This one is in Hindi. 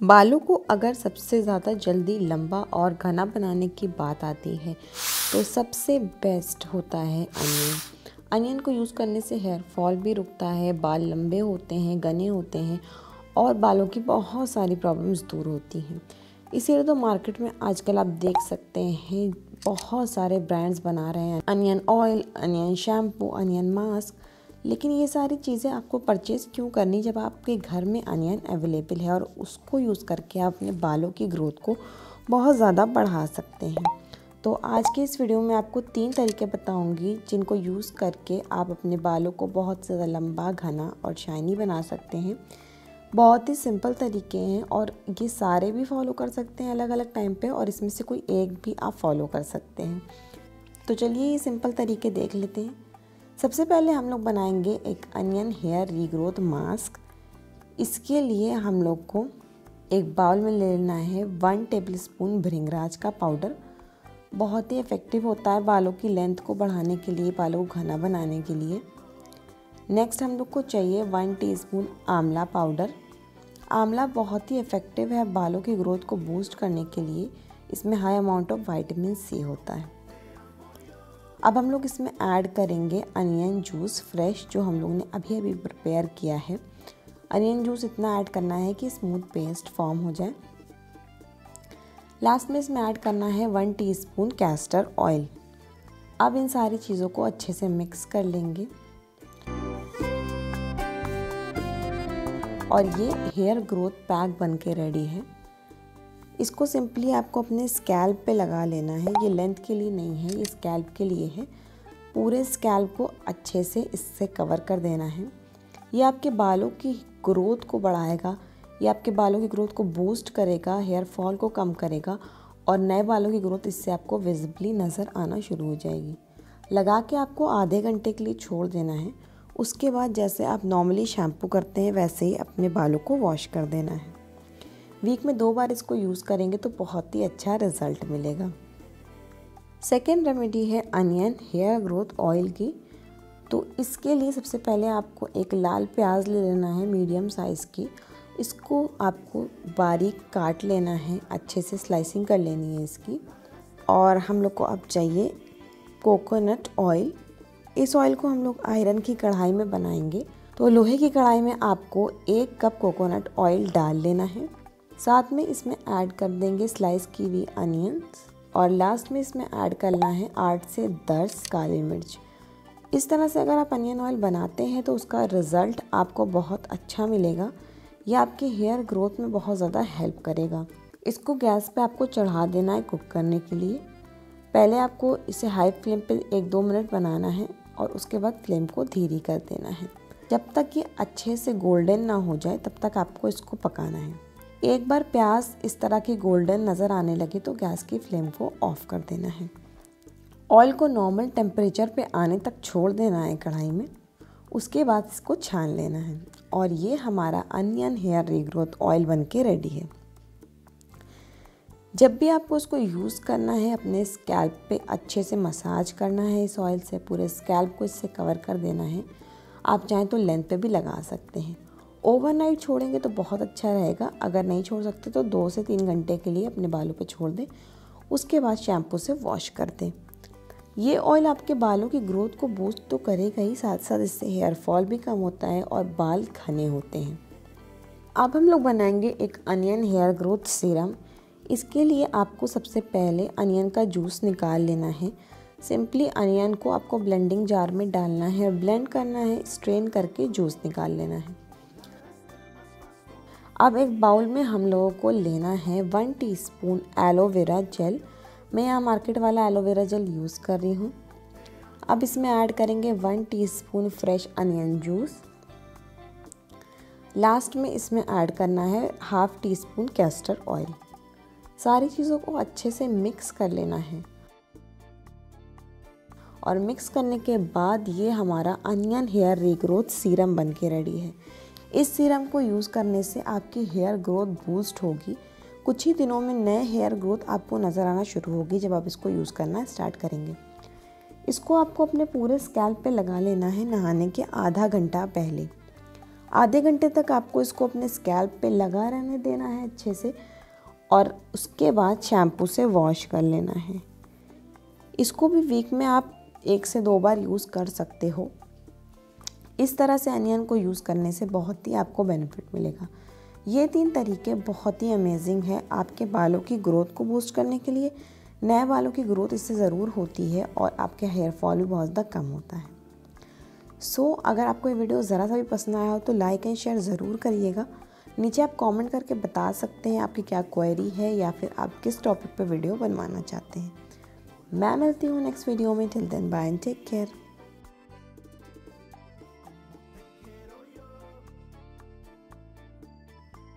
बालों को अगर सबसे ज़्यादा जल्दी लंबा और घना बनाने की बात आती है तो सबसे बेस्ट होता है अनियन। अनियन को यूज़ करने से हेयर फॉल भी रुकता है, बाल लंबे होते हैं, घने होते हैं और बालों की बहुत सारी प्रॉब्लम्स दूर होती हैं। इसीलिए तो मार्केट में आजकल आप देख सकते हैं बहुत सारे ब्रांड्स बना रहे हैं onion oil, onion shampoo, onion mask. लेकिन ये सारी चीज़ें आपको परचेज़ क्यों करनी जब आपके घर में अनियन अवेलेबल है और उसको यूज़ करके आप अपने बालों की ग्रोथ को बहुत ज़्यादा बढ़ा सकते हैं। तो आज के इस वीडियो में आपको 3 तरीके बताऊंगी जिनको यूज़ करके आप अपने बालों को बहुत ज़्यादा लंबा, घना और शाइनी बना सकते हैं। बहुत ही सिंपल तरीके हैं और ये सारे भी फॉलो कर सकते हैं अलग अलग टाइम पे, और इसमें से कोई एक भी आप फॉलो कर सकते हैं। तो चलिए ये सिंपल तरीके देख लेते हैं। सबसे पहले हम लोग बनाएंगे एक अनियन हेयर रीग्रोथ मास्क। इसके लिए हम लोग को एक बाउल में ले लेना है 1 टेबलस्पून भृंगराज का पाउडर। बहुत ही इफ़ेक्टिव होता है बालों की लेंथ को बढ़ाने के लिए, बालों को घना बनाने के लिए। नेक्स्ट हम लोग को चाहिए 1 टीस्पून आंवला पाउडर। आंवला बहुत ही इफ़ेक्टिव है बालों की ग्रोथ को बूस्ट करने के लिए। इसमें high amount of vitamin C होता है। अब हम लोग इसमें ऐड करेंगे अनियन जूस फ्रेश, जो हम लोग ने अभी अभी प्रिपेयर किया है। अनियन जूस इतना ऐड करना है कि स्मूथ पेस्ट फॉर्म हो जाए। लास्ट में इसमें ऐड करना है 1 टीस्पून कैस्टर ऑयल। अब इन सारी चीज़ों को अच्छे से मिक्स कर लेंगे और ये हेयर ग्रोथ पैक बन के रेडी है। इसको सिंपली आपको अपने स्कैल्प पे लगा लेना है। ये लेंथ के लिए नहीं है, ये स्कैल्प के लिए है। पूरे स्कैल्प को अच्छे से इससे कवर कर देना है। ये आपके बालों की ग्रोथ को बढ़ाएगा, ये आपके बालों की ग्रोथ को बूस्ट करेगा, हेयर फॉल को कम करेगा और नए बालों की ग्रोथ इससे आपको विजिबली नज़र आना शुरू हो जाएगी। लगा के आपको आधे घंटे के लिए छोड़ देना है। उसके बाद जैसे आप नॉर्मली शैम्पू करते हैं वैसे ही अपने बालों को वॉश कर देना है। वीक में 2 बार इसको यूज़ करेंगे तो बहुत ही अच्छा रिजल्ट मिलेगा। सेकेंड रेमेडी है अनियन हेयर ग्रोथ ऑयल की। तो इसके लिए सबसे पहले आपको एक लाल प्याज ले लेना है मीडियम साइज़ की। इसको आपको बारीक काट लेना है, अच्छे से स्लाइसिंग कर लेनी है इसकी। और हम लोग को अब चाहिए कोकोनट ऑयल। इस ऑयल को हम लोग आयरन की कढ़ाई में बनाएंगे। तो लोहे की कढ़ाई में आपको 1 कप कोकोनट ऑयल डाल लेना है। साथ में इसमें ऐड कर देंगे स्लाइस की हुई अनियंस और लास्ट में इसमें ऐड करना है 8 से 10 काली मिर्च। इस तरह से अगर आप अनियन ऑयल बनाते हैं तो उसका रिज़ल्ट आपको बहुत अच्छा मिलेगा। यह आपके हेयर ग्रोथ में बहुत ज़्यादा हेल्प करेगा। इसको गैस पे आपको चढ़ा देना है कुक करने के लिए। पहले आपको इसे हाई फ्लेम पे 1-2 मिनट बनाना है और उसके बाद फ्लेम को धीरे कर देना है। जब तक ये अच्छे से गोल्डन ना हो जाए तब तक आपको इसको पकाना है। एक बार प्याज इस तरह की गोल्डन नज़र आने लगे तो गैस की फ्लेम को ऑफ कर देना है। ऑयल को नॉर्मल टेम्परेचर पे आने तक छोड़ देना है कढ़ाई में। उसके बाद इसको छान लेना है और ये हमारा अनियन हेयर रीग्रोथ ऑयल बन के रेडी है। जब भी आपको इसको यूज़ करना है अपने स्कैल्प पे अच्छे से मसाज करना है। इस ऑयल से पूरे स्कैल्प को इससे कवर कर देना है। आप चाहें तो लेंथ पे भी लगा सकते हैं। ओवरनाइट छोड़ेंगे तो बहुत अच्छा रहेगा। अगर नहीं छोड़ सकते तो 2 से 3 घंटे के लिए अपने बालों पे छोड़ दें। उसके बाद शैम्पू से वॉश कर दें। ये ऑयल आपके बालों की ग्रोथ को बूस्ट तो करेगा ही, साथ साथ इससे हेयर फॉल भी कम होता है और बाल घने होते हैं। अब हम लोग बनाएंगे एक अनियन हेयर ग्रोथ सीरम। इसके लिए आपको सबसे पहले अनियन का जूस निकाल लेना है। सिंपली अनियन को आपको ब्लेंडिंग जार में डालना है और ब्लेंड करना है, स्ट्रेन करके जूस निकाल लेना है। अब एक बाउल में हम लोगों को लेना है 1 टीस्पून एलोवेरा जेल। मैं यहाँ मार्केट वाला एलोवेरा जेल यूज़ कर रही हूँ। अब इसमें ऐड करेंगे 1 teaspoon fresh onion juice. Last में इसमें ऐड करना है 1/2 टीस्पून कैस्टर ऑयल। सारी चीज़ों को अच्छे से मिक्स कर लेना है और मिक्स करने के बाद ये हमारा अनियन हेयर रीग्रोथ सीरम बन के रेडी है। इस सीरम को यूज़ करने से आपकी हेयर ग्रोथ बूस्ट होगी। कुछ ही दिनों में नए हेयर ग्रोथ आपको नज़र आना शुरू होगी जब आप इसको यूज़ करना स्टार्ट करेंगे। इसको आपको अपने पूरे स्कैल्प पे लगा लेना है नहाने के आधा घंटा पहले। आधे घंटे तक आपको इसको अपने स्कैल्प पे लगा रहने देना है अच्छे से, और उसके बाद शैम्पू से वॉश कर लेना है। इसको भी वीक में आप 1 से 2 बार यूज़ कर सकते हो। इस तरह से अनियन को यूज़ करने से बहुत ही आपको बेनिफिट मिलेगा। ये 3 तरीके बहुत ही अमेजिंग है आपके बालों की ग्रोथ को बूस्ट करने के लिए। नए बालों की ग्रोथ इससे ज़रूर होती है और आपके हेयर फॉल भी बहुत ज़्यादा कम होता है। अगर आपको ये वीडियो ज़रा सा भी पसंद आया हो तो लाइक एंड शेयर ज़रूर करिएगा। नीचे आप कमेंट करके बता सकते हैं आपकी क्या क्वेरी है या फिर आप किस टॉपिक पे वीडियो बनवाना चाहते हैं। मैं मिलती हूँ नेक्स्ट वीडियो में। Till then bye and take care.